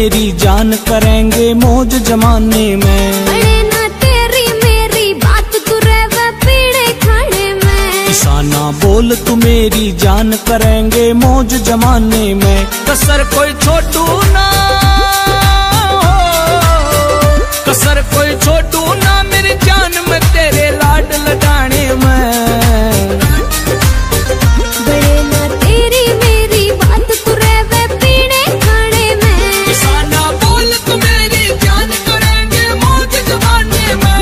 मेरी जान करेंगे मौज जमाने में। अरे ना तेरी मेरी बात तू रहवे पीड़े खाने में। किसाना बोल तू मेरी जान करेंगे मौज जमाने में। कसर कोई छोटू ना, कसर कोई छोटू ना मेरी जान में तेरे लाड लगाने में। बड़े ना तेरी मेरी बात तू रहवे पीड़े खाने में। किसाना बोल तू मेरी जान करेंगे मौज जमाने में।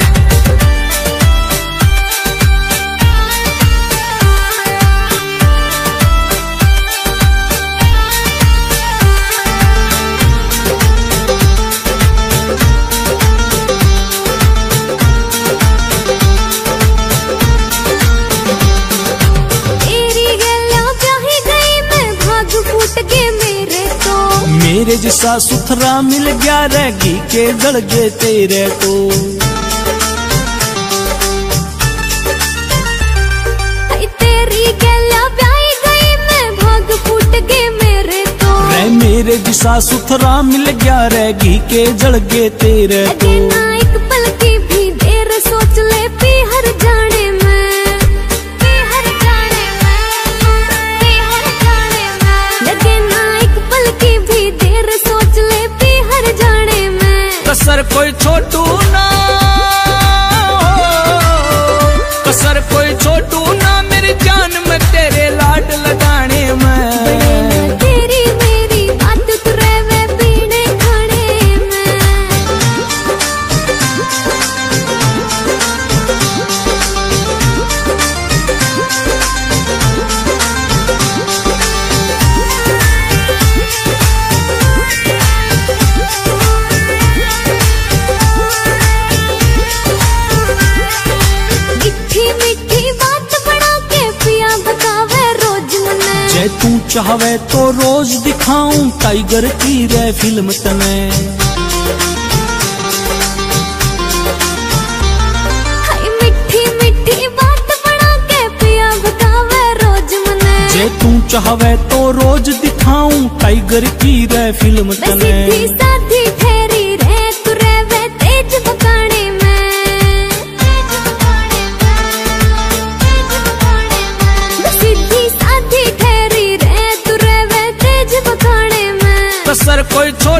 मेरे जैसा सुथरा मिल गया रे घी के जल गए तेरे तो। तेरी गला ब्याही गई मैं भाग फूट गए मेरे तो। रे मेरे जैसा सुथरा मिल गया रे घी के जल गए तेरे तो। ना एक पल की भी देर सोच ले पी हर जाने में, पी हर जाने में, पी हर जाने में। लगे ना एक पल की भी देर सोच ले पी हर जाने में। कसर कोई छोटू ना, कसर कोई छोटू ना मेरी जान में तेरे लाड लगाने में। तेरी मेरी बात तू रहवे पीने खाने में। तू चाहवे तो रोज दिखाऊं टाइगर की रे फिल्म तने। मिठी मिठी बात बना के पिया बतावे रोज मने। जे तू चाहवे तो रोज दिखाऊं टाइगर की रे फिल्म तने। सीधी साधी ठहरी रे तू रहवे तेज बकाने में। सीधी साधी ठहरी रे तू रहवे तेज बकाने में। कसर कोई